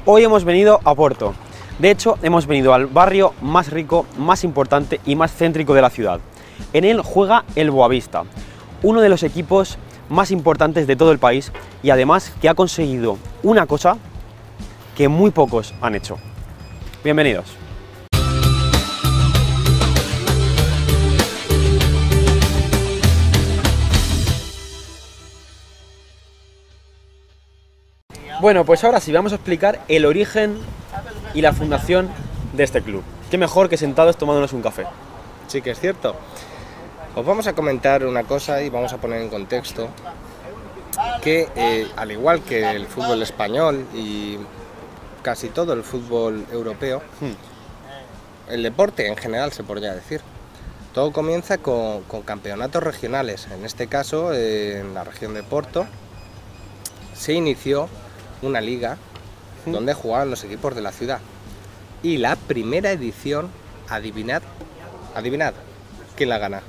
Hoy hemos venido a Porto. De hecho, hemos venido al barrio más rico, más importante y más céntrico de la ciudad. En él juega el Boavista, uno de los equipos más importantes de todo el país y además que ha conseguido una cosa que muy pocos han hecho. Bienvenidos. Bueno, pues ahora sí vamos a explicar el origen y la fundación de este club. Qué mejor que sentados tomándonos un café. Sí que es cierto. Os vamos a comentar una cosa y vamos a poner en contexto que al igual que el fútbol español y casi todo el fútbol europeo, el deporte en general se podría decir, todo comienza con campeonatos regionales. En este caso, en la región de Porto, se inició una liga donde jugaban los equipos de la ciudad. Y la primera edición, adivinad, ¿quién la gana?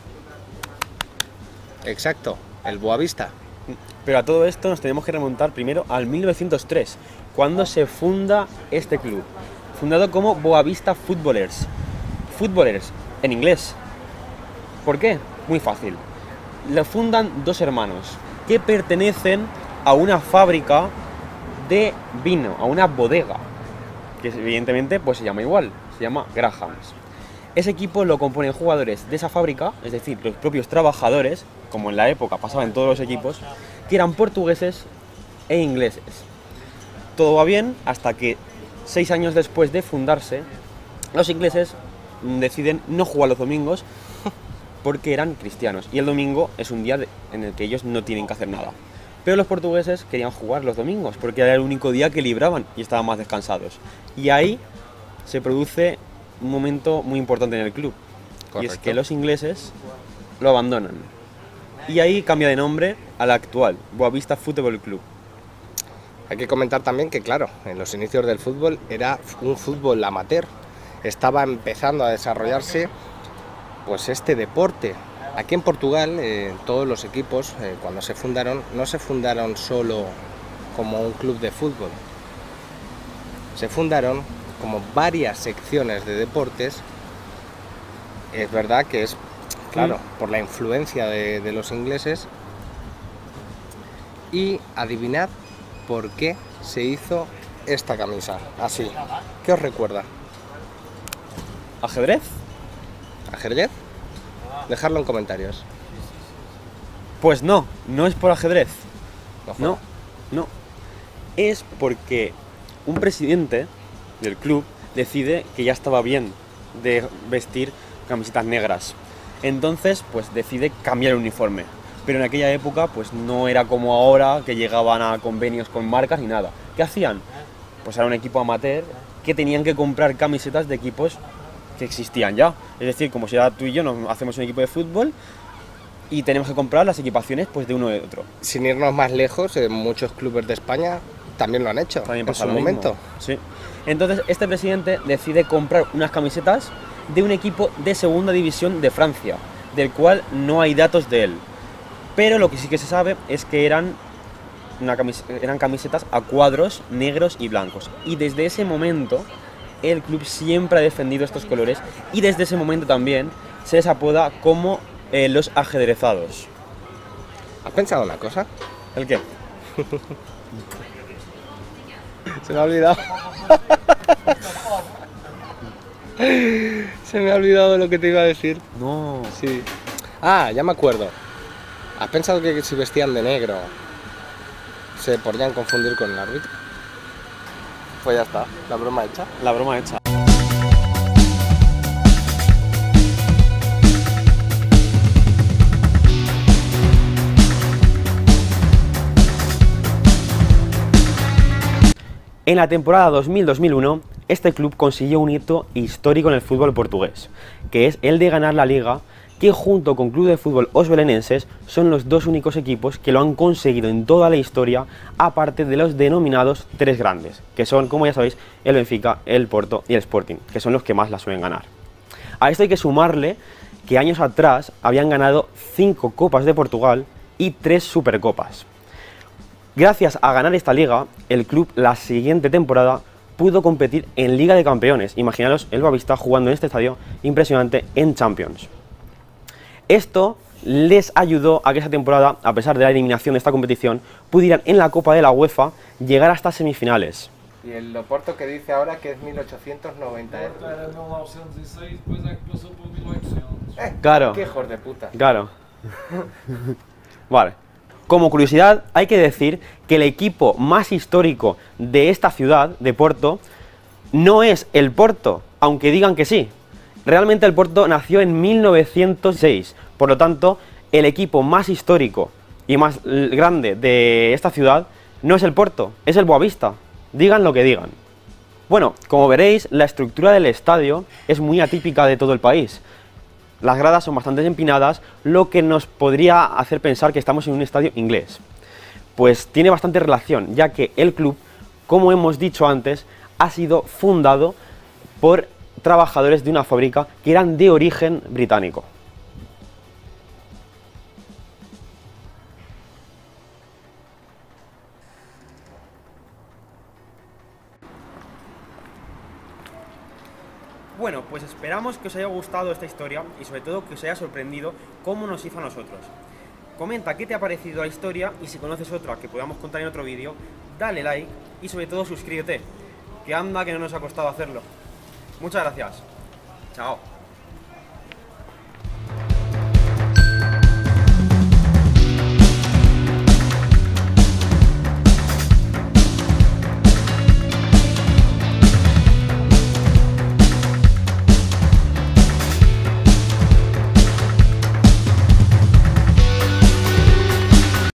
Exacto, el Boavista. Pero a todo esto nos tenemos que remontar primero al 1903, cuando se funda este club, fundado como Boavista Footballers. Footballers, en inglés. ¿Por qué? Muy fácil. Lo fundan dos hermanos que pertenecen a una fábrica de vino, a una bodega, que evidentemente pues se llama igual, se llama Grahams. Ese equipo lo componen jugadores de esa fábrica, es decir, los propios trabajadores, como en la época pasaba en todos los equipos, que eran portugueses e ingleses. Todo va bien hasta que 6 años después de fundarse, los ingleses deciden no jugar los domingos porque eran cristianos y el domingo es un día en el que ellos no tienen que hacer nada. Pero los portugueses querían jugar los domingos porque era el único día que libraban y estaban más descansados. Y ahí se produce un momento muy importante en el club. Correcto. Y es que los ingleses lo abandonan. Y ahí cambia de nombre al actual, Boavista Football Club. Hay que comentar también que, claro, en los inicios del fútbol era un fútbol amateur. Estaba empezando a desarrollarse pues este deporte. Aquí en Portugal, todos los equipos, cuando se fundaron, no se fundaron solo como un club de fútbol. Se fundaron como varias secciones de deportes. Es verdad que es, claro, por la influencia de los ingleses. Y adivinad por qué se hizo esta camisa, así. ¿Qué os recuerda? ¿Ajedrez? ¿Ajedrez? Dejadlo en comentarios. Pues no, no es por ajedrez. No. Es porque un presidente del club decide que ya estaba bien de vestir camisetas negras. Entonces, pues decide cambiar el uniforme. Pero en aquella época, pues no era como ahora, que llegaban a convenios con marcas ni nada. ¿Qué hacían? Pues era un equipo amateur que tenían que comprar camisetas de equipos que existían ya. Es decir, como si ahora tú y yo nos hacemos un equipo de fútbol y tenemos que comprar las equipaciones pues de uno de otro. Sin irnos más lejos, muchos clubes de España también lo han hecho. También pasa en su momento. Sí. Entonces este presidente decide comprar unas camisetas de un equipo de segunda división de Francia, del cual no hay datos de él. Pero lo que sí que se sabe es que eran camisetas a cuadros negros y blancos. Y desde ese momento el club siempre ha defendido estos colores y desde ese momento también se les apoda como los ajedrezados. ¿Has pensado una cosa? ¿El qué? Se me ha olvidado. Se me ha olvidado lo que te iba a decir. No. Sí. Ah, ya me acuerdo. ¿Has pensado que si vestían de negro se podrían confundir con el árbitro? Pues ya está, la broma hecha. La broma hecha. En la temporada 2000-2001, este club consiguió un hito histórico en el fútbol portugués, que es el de ganar la Liga, que junto con Club de Fútbol Os Belenenses son los dos únicos equipos que lo han conseguido en toda la historia, aparte de los denominados tres grandes, que son, como ya sabéis, el Benfica, el Porto y el Sporting, que son los que más la suelen ganar. A esto hay que sumarle que años atrás habían ganado 5 Copas de Portugal y 3 Supercopas. Gracias a ganar esta liga, el club la siguiente temporada pudo competir en Liga de Campeones. Imaginaros el Boavista jugando en este estadio impresionante en Champions. Esto les ayudó a que esa temporada, a pesar de la eliminación de esta competición, pudieran en la Copa de la UEFA llegar hasta semifinales. Y el Oporto que dice ahora que es 1890. Era 1906, depois é que passou por 1800. Claro. Qué hijos de puta. Claro. Vale. Como curiosidad, hay que decir que el equipo más histórico de esta ciudad, de Porto, no es el Porto, aunque digan que sí. Realmente el Porto nació en 1906, por lo tanto, el equipo más histórico y más grande de esta ciudad no es el Porto, es el Boavista. Digan lo que digan. Bueno, como veréis, la estructura del estadio es muy atípica de todo el país. Las gradas son bastante empinadas, lo que nos podría hacer pensar que estamos en un estadio inglés. Pues tiene bastante relación, ya que el club, como hemos dicho antes, ha sido fundado por trabajadores de una fábrica que eran de origen británico. Bueno, pues esperamos que os haya gustado esta historia y sobre todo que os haya sorprendido cómo nos hizo a nosotros. Comenta qué te ha parecido la historia y si conoces otra que podamos contar en otro vídeo, dale like y sobre todo suscríbete, que anda que no nos ha costado hacerlo. Muchas gracias. Chao.